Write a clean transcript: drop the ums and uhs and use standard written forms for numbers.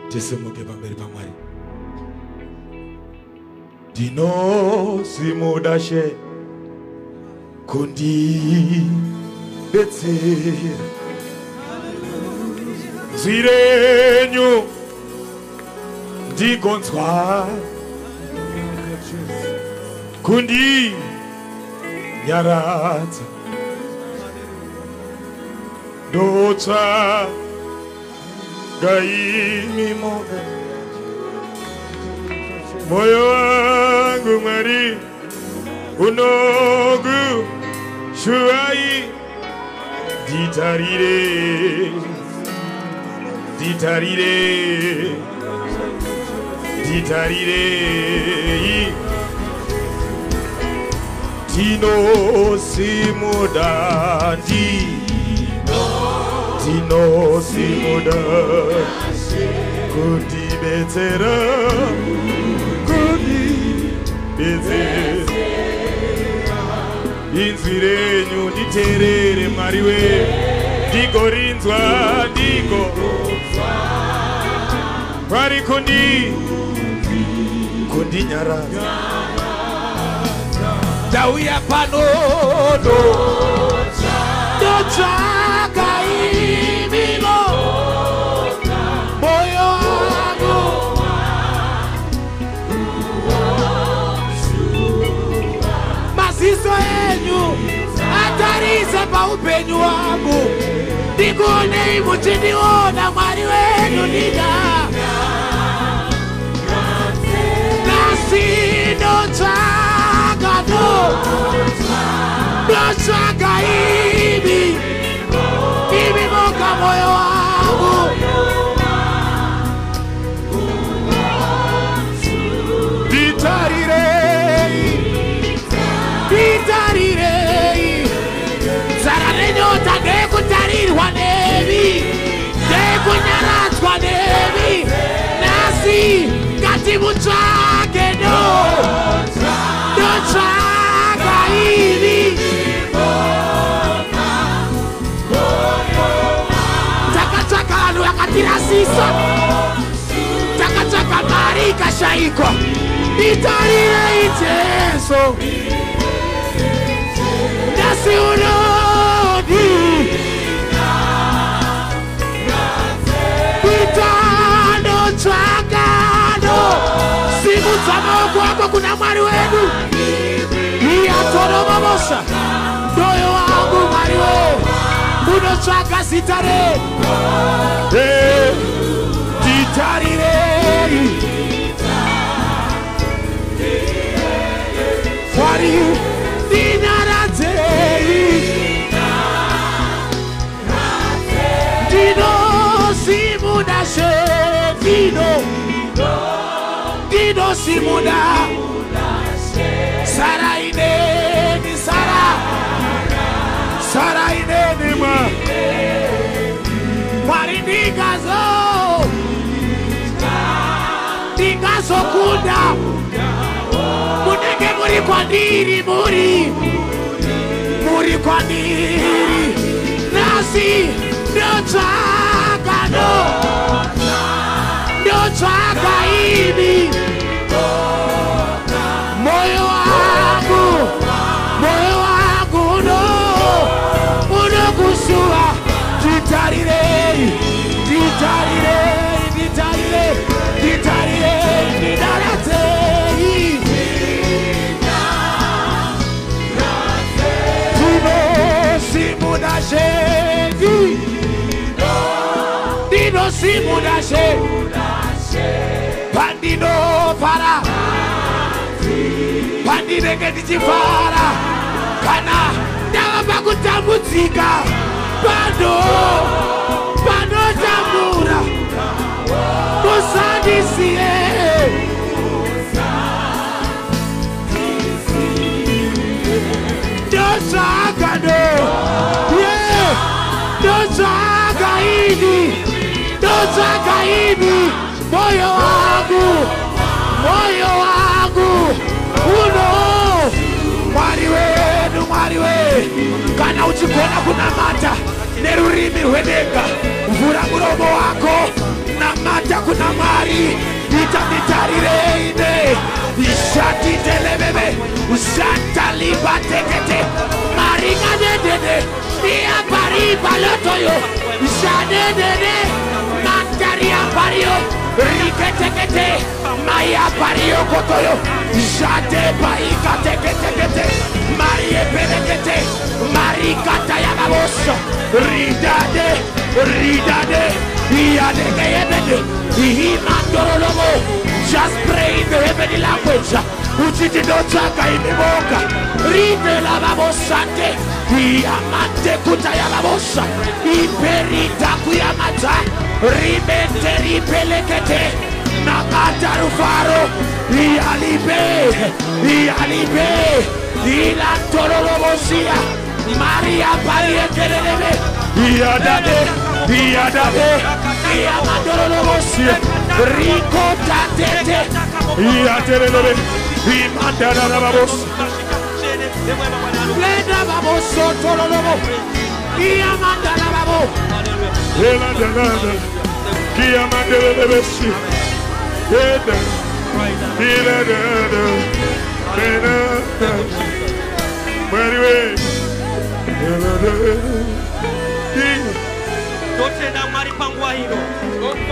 Tisimuke pamberi paMwari. Ndinosimudashe kundidetsera. Zirenyu ndigonzwa kundinyaradza. Ndotsvaga imi moyo wangu Mwari unokushuva. Nditarire, nditarire, nditarire. Ndinosimuda, ndinosimuda kundibetsera, kundibetsera. Inzwi renyu nditeerere Mwari we, ndigorinzwa, Mwari kundinyaradza. Ndauya pano ndotsvaga imi moyo wangu. Maziso enyu atarise paupenyu wangu, ndikuonei muchindiona Mwari wenyu ndida. Nasi ndotsvaga ndotsvaga imi moga moyo wangu. Nditarirei zara renyota ndekutarirwa nemi, ndekunyaradzwa nemi. Nasi ngatimutsvage ndotsvaga imi. Takatsvaga vanhu vakatirasisa, takatsvaga mari ikashayikwa. Nditarirei Jesu, nasi unodi ndotsvaga simudza maoko ako kuna Mwari wedu. Iyatonomamosha moyo wangu Mwari we, unotsvaga zita renyu. Nditarirei Mwari, ndinaradzei, ndinosimuda she, ndinosimuda. Sara ineni, Sara ineni Mwari ndingazokunda. Munenge muri kwandiri, muri kwandiri. Nasi ndotsvaga imi moyo wangu unokushuva. Nditarirei, ndinaradzei. Ndinosimuda she pandinofara, pandinenge ndichifara. Kana ndava pakutambudzika, panotambura, musandisiye. Ndotsvaga imi moyo wangu uno. Mwari we, kana uchigona kunamata nerurimi rwedenga, vhura muromo wako, mata kuna mari itamitarire ishati telebebe ushanta libatekete maringa dedede ia pari balotoyo ishadedede mantaria pario riketekete maya pario kotoyo ishate paika tekete marie pelekete marikata ya baboso ridade just pray in the heavenly language. Uchiti dotaka imeboka. Ride la babosante. Iamante kuta ya babosa. Iperita kuyamata. Rimente ripelekete. Nakata rufaro. Ialibe. Ilantololobosia. Maria parietelebe. Iadade. Iamandololobosia. Rico tatete. Iatelebe. Imandara babos. Leda babos tololobo. Iamandara babo. Elandana. Iamandele si. Eda. Ilada. Eda. Anyway. Elada. Dote na maripangwa hilo.